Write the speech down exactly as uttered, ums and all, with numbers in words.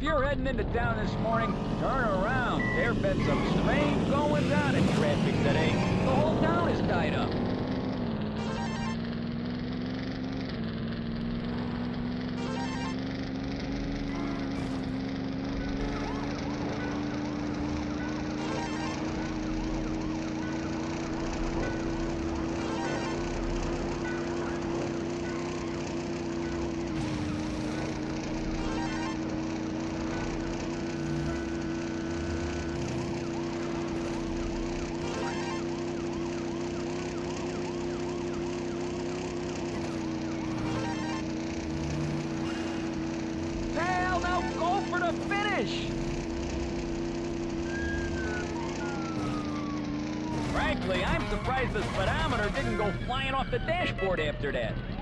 you're heading into town this morning, turn around. There been some strange goings on in traffic today. The whole town is tied up. Finish! Frankly, I'm surprised the speedometer didn't go flying off the dashboard after that.